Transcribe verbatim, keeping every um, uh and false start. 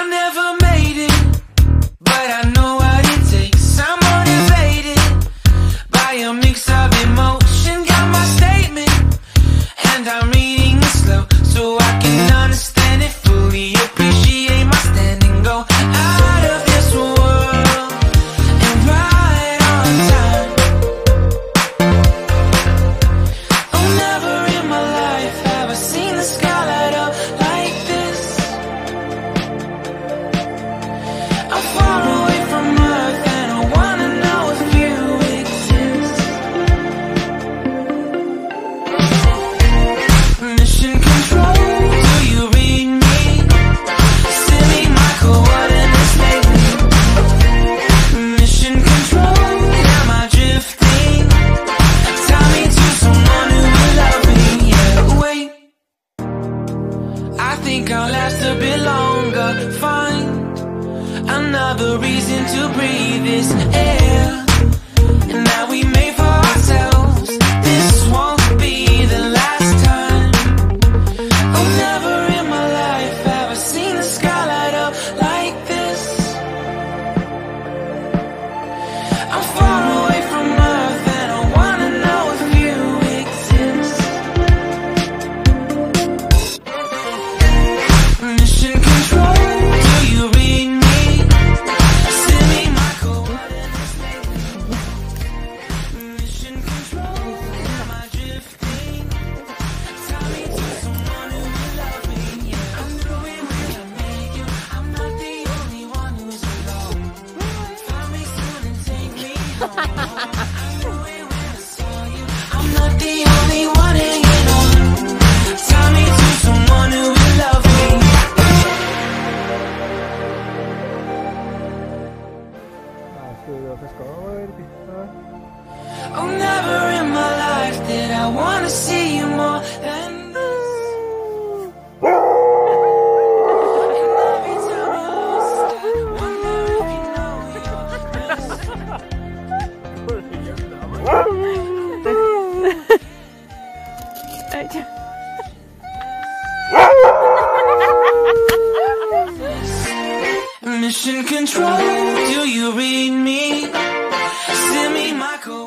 I never made it, but I know what it takes. I'm motivated by a mix of emotion. Got my statement, and I'm reading it slow so I can understand it fully. Appreciate my stand and go out of this world and right on time. Oh, never in my life have I seen the sky light up like this. I'm far away from Earth and I wanna know if you exist. Mission control, do you read me? Send me my coordinates lately. Mission control, am I drifting? Tie me to someone who will love me. Yeah, wait, I think I'll last a bit longer. Find another reason to breathe this air, and that we made for ourselves. This won't be the last time. Oh, never in my life have I seen the sky light up like this. I'm far away from Earth and I wanna know if you exist. Mission control, do you read me? Send me my coordinates lately. Mission control, am I drifting? Tell me to someone who will love me. Yeah, I'm doing when I make you. I'm not the only one who's alone. Find me soon and take me home. I knew it when I saw you. I'm not the only one hanging on. Tell me to someone who will love me. Oh, never in my life did I wanna see you more than this. And every time I lose, I wonder if you know you're Mission control, do you read me? Send me my code.